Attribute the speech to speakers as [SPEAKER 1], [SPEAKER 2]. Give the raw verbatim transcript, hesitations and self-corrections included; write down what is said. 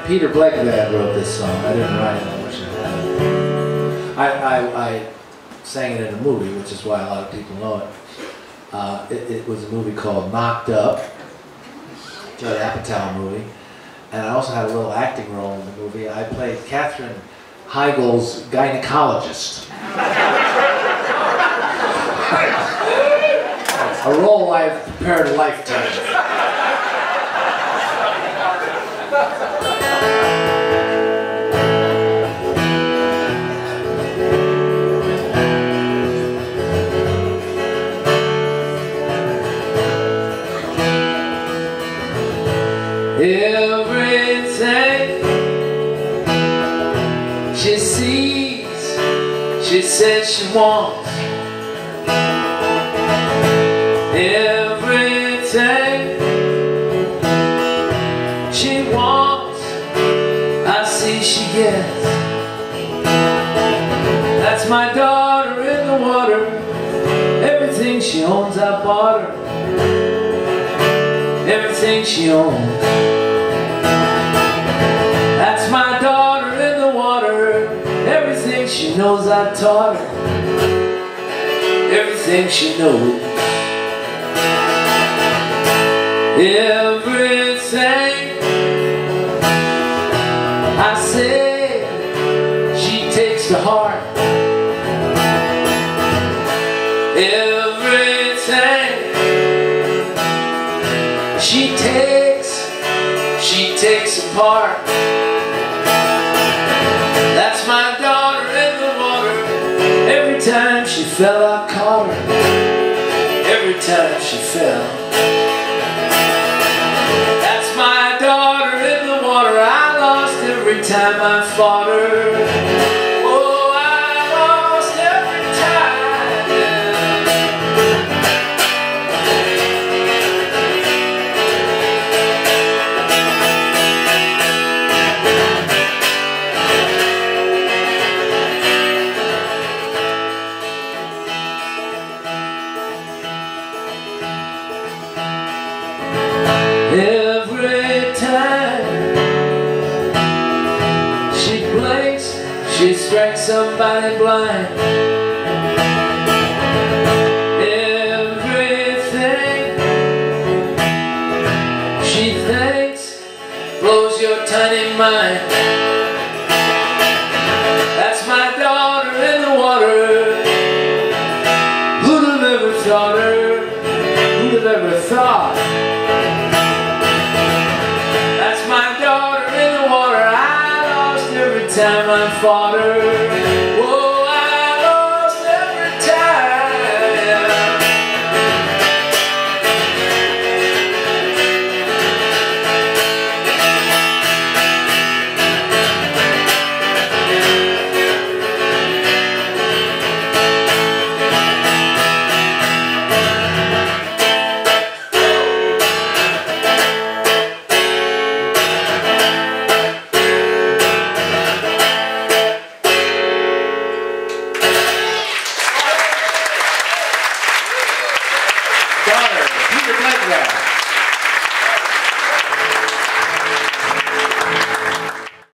[SPEAKER 1] Peter Blegvad wrote this song. I didn't write it, I wish I had. I, I, I sang it in a movie, which is why a lot of people know it. Uh, it, it was a movie called Knocked Up, Judd Apatow movie. And I also had a little acting role in the movie. I played Katherine Heigl's gynecologist. A role I've prepared a lifetime. Everything she sees, she says she wants. Everything she wants, I see she gets. That's my daughter in the water. Everything she owns, I bought her. Everything she owns. That's my daughter in the water. Everything she knows, I taught her. Everything she knows. Everything I say, she takes to heart. Everything she takes, she takes apart. That's my daughter in the water. Every time she fell, I caught her. Every time she fell. That's my daughter in the water. I lost every time I fought her. Every time she blinks, she strikes somebody blind. Everything she thinks blows your tiny mind. That's my daughter in the water. Who'd have ever thought her? Who'd have ever thought?